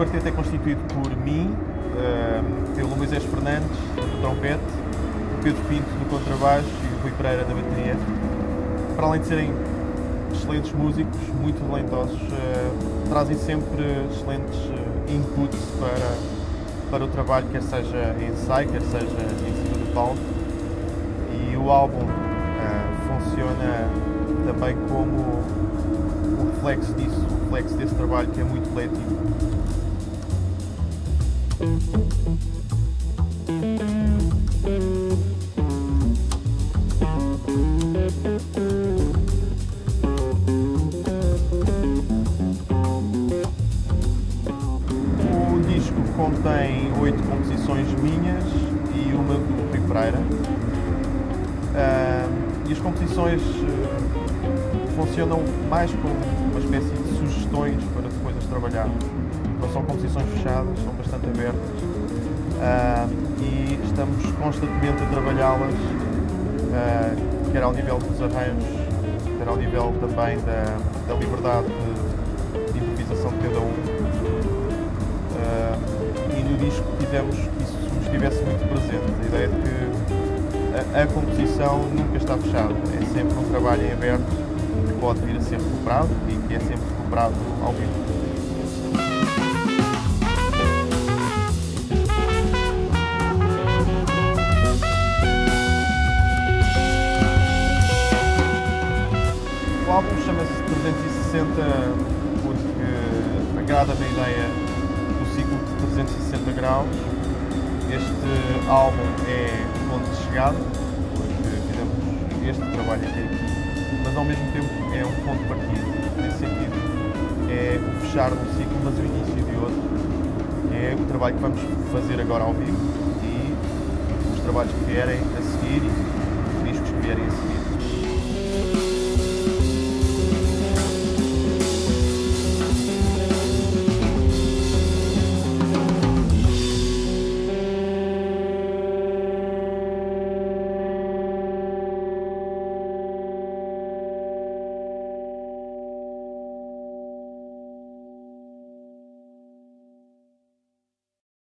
quarteto é constituído por mim, pelo Moisés Fernandes, no trompete, o Pedro Pinto no contrabaixo e o Rui Pereira na bateria. Para além de serem excelentes músicos, muito talentosos, trazem sempre excelentes inputs para o trabalho, quer seja em ensaio, quer seja em cima do palco. E o álbum funciona também como o reflexo disso, o reflexo desse trabalho que é muito coletivo. O disco contém 8 composições minhas e uma do Rui Pereira. E as composições funcionam mais como uma espécie de sugestões para coisas trabalhar. Não são composições fechadas, são bastante abertas, e estamos constantemente a trabalhá-las, quer ao nível dos arranjos, quer ao nível também da liberdade de improvisação de cada um. E no disco quisemos que isso estivesse muito presente, a ideia de que a composição nunca está fechada, é sempre um trabalho em aberto que pode vir a ser recuperado e que é sempre recuperado ao vivo. O álbum chama-se 360 porque agrada-me a ideia do ciclo de 360 graus. Este álbum é o ponto de chegada, porque fizemos este trabalho até aqui, mas ao mesmo tempo é um ponto de partida. Nesse sentido, é o fechar de um ciclo, mas o início de outro, que é o trabalho que vamos fazer agora ao vivo e os trabalhos que vierem a seguir e os discos que vierem a seguir.